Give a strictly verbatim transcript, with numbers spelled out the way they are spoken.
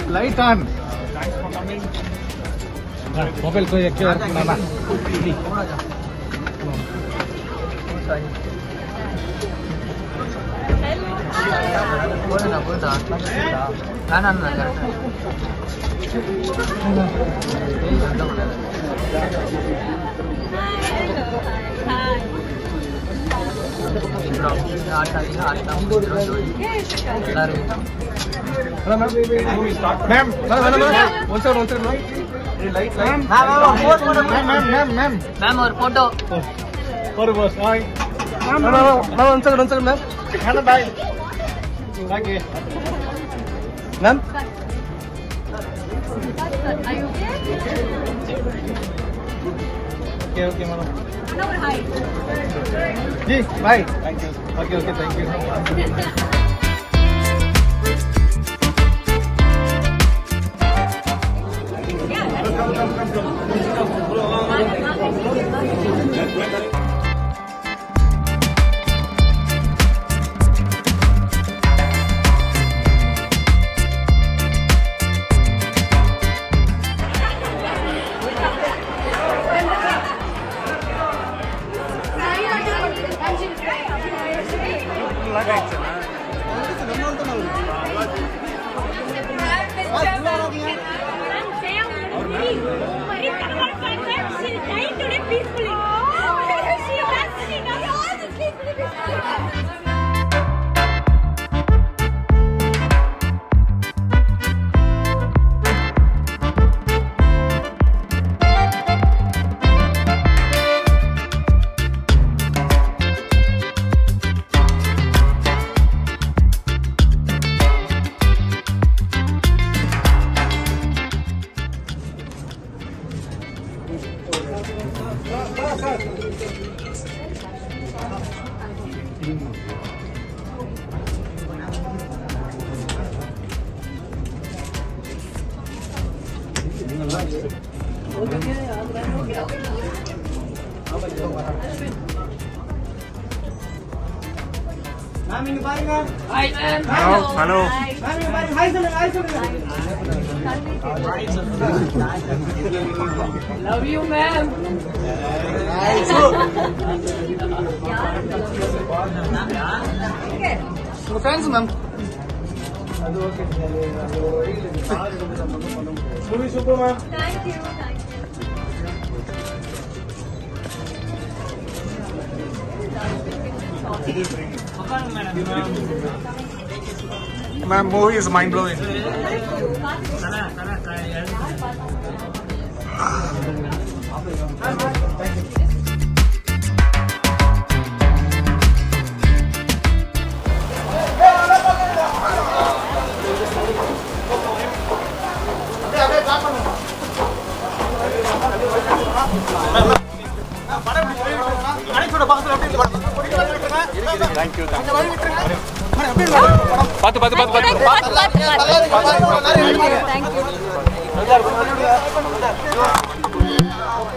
Light on. Thanks for coming. Mobile ko yak kya nana. போடுடா போடுடா நானா நான் கரெக்ட்டா ஏய் சொல்ல கூடாது ஹாய் ஆட்டா இல்ல ஆட்டா எல்லாரும் Hello ma'am. Ma'am, ma'am, ma'am, one second, one second, ma'am. Light, light. ma'am ma'am Ma'am, ma'am, ma'am. ma'am ஒரு photo ஒரு boss. Hi. Ma'am, ma'am, ma'am, one second, one second, ma'am. Hello, bye. Thank you. Ma'am. Are you okay? Okay, okay, madam. No, hi. Ji, bye. Thank you. Okay, okay, thank you. ma'am இங்க பாருங்க hi ma'am Hello, hello. ma'am இங்க பாருங்க hi சொல்லுங்க hi சொல்லுங்க love you ma'am உங்க fans ma'am. அது okay அது Movie super ma'am. Thank you. Thank you. Ma'am, movie is mind blowing. Thank you. பாத்து பாத்து பாத்து பாத்து Thank you.